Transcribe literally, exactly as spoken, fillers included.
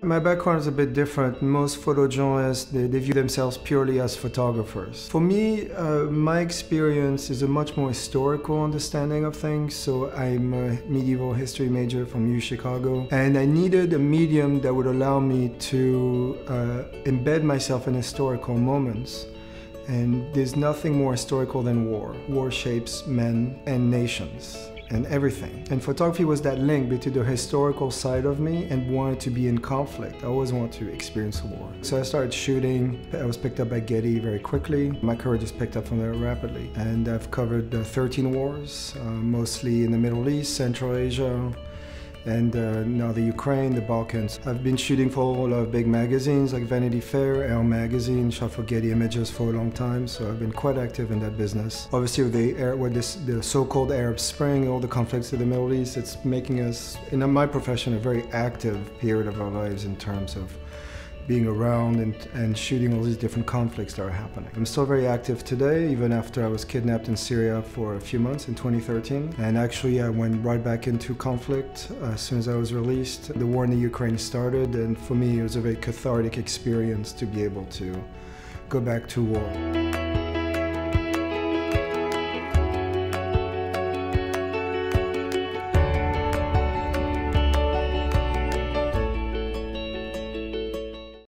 My background is a bit different. Most photojournalists, they, they view themselves purely as photographers. For me, uh, my experience is a much more historical understanding of things. So I'm a medieval history major from U Chicago, and I needed a medium that would allow me to uh, embed myself in historical moments. And there's nothing more historical than war. War shapes men and nations and everything. And photography was that link between the historical side of me and wanting to be in conflict. I always wanted to experience a war. So I started shooting. I was picked up by Getty very quickly. My career just picked up from there rapidly. And I've covered uh, thirteen wars, uh, mostly in the Middle East, Central Asia, and uh, now the Ukraine, the Balkans. I've been shooting for a lot of big magazines like Vanity Fair, Elle magazine, shot for Getty Images for a long time, so I've been quite active in that business. Obviously with the, with this, the so-called Arab Spring, all the conflicts in the Middle East, it's making us, in my profession, a very active period of our lives in terms of being around and, and shooting all these different conflicts that are happening. I'm still very active today, even after I was kidnapped in Syria for a few months in twenty thirteen. And actually I went right back into conflict uh, as soon as I was released. The war in the Ukraine started, and for me it was a very cathartic experience to be able to go back to war.